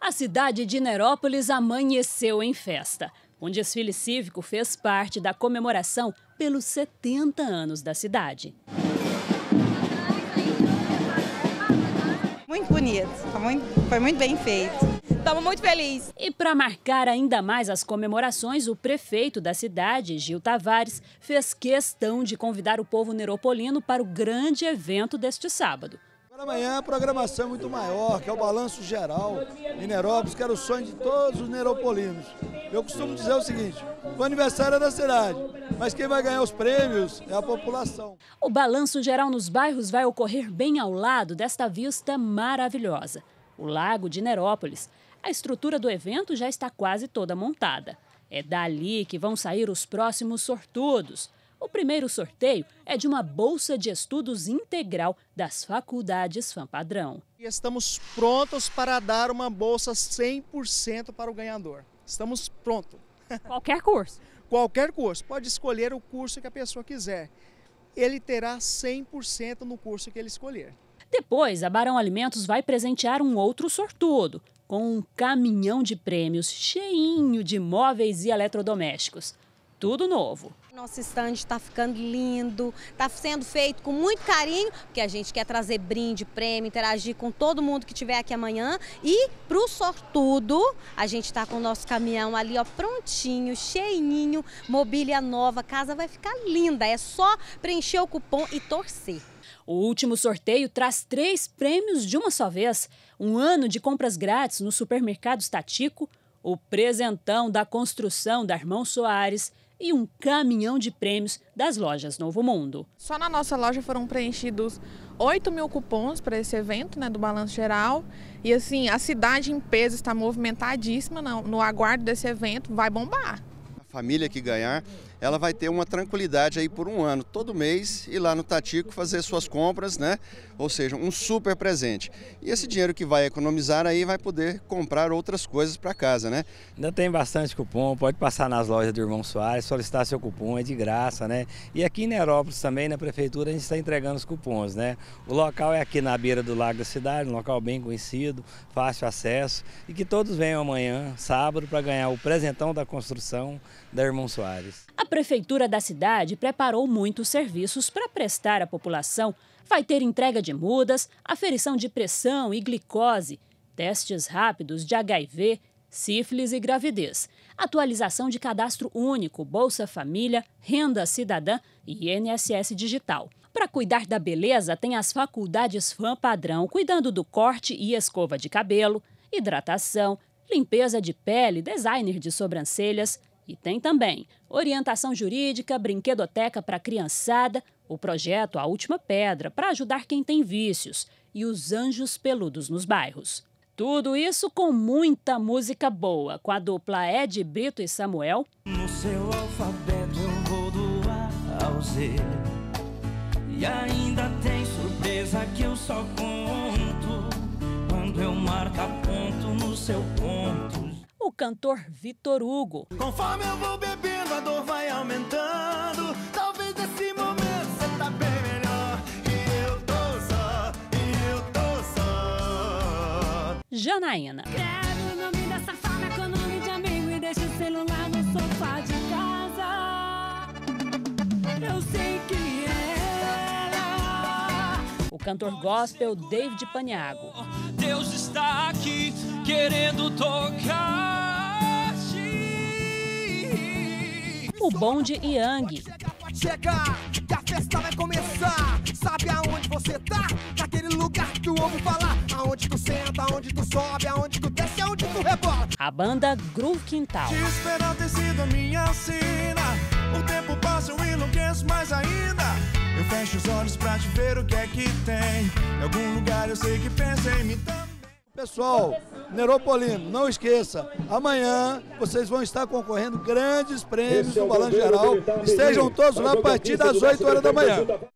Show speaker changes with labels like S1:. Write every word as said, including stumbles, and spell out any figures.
S1: A cidade de Nerópolis amanheceu em festa. Um desfile cívico fez parte da comemoração pelos setenta anos da cidade.
S2: Muito bonito, foi muito, foi muito bem feito. Estamos muito felizes.
S1: E para marcar ainda mais as comemorações, o prefeito da cidade, Gil Tavares, fez questão de convidar o povo neropolino para o grande evento deste sábado.
S3: Amanhã a programação é muito maior, que é o Balanço Geral em Nerópolis, que era o sonho de todos os neropolinos. Eu costumo dizer o seguinte, o aniversário é da cidade, mas quem vai ganhar os prêmios é a população.
S1: O Balanço Geral nos bairros vai ocorrer bem ao lado desta vista maravilhosa, o Lago de Nerópolis. A estrutura do evento já está quase toda montada. É dali que vão sair os próximos sortudos. O primeiro sorteio é de uma bolsa de estudos integral das faculdades FAM-Padrão.
S4: Estamos prontos para dar uma bolsa cem por cento para o ganhador. Estamos prontos.
S1: Qualquer curso?
S4: Qualquer curso. Pode escolher o curso que a pessoa quiser. Ele terá cem por cento no curso que ele escolher.
S1: Depois, a Barão Alimentos vai presentear um outro sortudo, com um caminhão de prêmios cheinho de móveis e eletrodomésticos. Tudo novo.
S2: Nosso estande está ficando lindo, está sendo feito com muito carinho, porque a gente quer trazer brinde, prêmio, interagir com todo mundo que estiver aqui amanhã. E para o sortudo, a gente está com o nosso caminhão ali, ó, prontinho, cheinho, mobília nova, a casa vai ficar linda. É só preencher o cupom e torcer.
S1: O último sorteio traz três prêmios de uma só vez. Um ano de compras grátis no supermercado Tatico, o presentão da construção da Irmão Soares e um caminhão de prêmios das lojas Novo Mundo.
S5: Só na nossa loja foram preenchidos oito mil cupons para esse evento, né, do Balanço Geral. E assim, a cidade em peso está movimentadíssima no, no aguardo desse evento, vai bombar.
S6: A família que ganhar, ela vai ter uma tranquilidade aí por um ano, todo mês, ir lá no Tatico fazer suas compras, né? Ou seja, um super presente. E esse dinheiro que vai economizar aí vai poder comprar outras coisas para casa, né?
S7: Ainda tem bastante cupom, pode passar nas lojas do Irmão Soares, solicitar seu cupom, é de graça, né? E aqui em Nerópolis também, na prefeitura, a gente está entregando os cupons, né? O local é aqui na beira do Lago da Cidade, um local bem conhecido, fácil acesso, e que todos venham amanhã, sábado, para ganhar o presentão da construção da Irmão Soares.
S1: A Prefeitura da cidade preparou muitos serviços para prestar à população. Vai ter entrega de mudas, aferição de pressão e glicose, testes rápidos de H I V, sífilis e gravidez, atualização de cadastro único, Bolsa Família, Renda Cidadã e I N S S Digital. Para cuidar da beleza, tem as faculdades FAM-Padrão, cuidando do corte e escova de cabelo, hidratação, limpeza de pele, designer de sobrancelhas. E tem também orientação jurídica, brinquedoteca para criançada, o projeto A Última Pedra para ajudar quem tem vícios e os anjos peludos nos bairros. Tudo isso com muita música boa, com a dupla Ed Brito e Samuel.
S8: No seu alfabeto eu vou do A ao Z. E ainda tem surpresa que eu só conto quando eu marcar ponto no seu ponto.
S1: O cantor Vitor Hugo.
S8: Conforme eu vou bebendo, a dor vai aumentando. Talvez nesse momento você tá bem melhor. E eu tô só, e eu tô só.
S1: Janaína.
S9: Quero o nome dessa fada com o nome de amigo e deixa o celular no sofá de casa. Eu sei que ela.
S1: O cantor gospel David Paniagua.
S8: Deus está aqui querendo tocar.
S1: O Bonde Yang.
S10: Chegar, que a festa vai começar. Sabe aonde você tá? Naquele lugar que tu ouve falar. Aonde tu senta, aonde tu sobe, aonde tu desce, aonde tu rebola.
S1: A banda Groove Quintal.
S8: Te esperar ter sido a minha sina. O tempo passa, eu enlouqueço mais ainda. Eu fecho os olhos pra te ver o que é que tem. Em algum lugar eu sei que pensa em mim também.
S3: Pessoal, Neropolino, não esqueça, amanhã vocês vão estar concorrendo grandes prêmios do Balanço Geral. Estejam todos lá a partir das oito horas da manhã.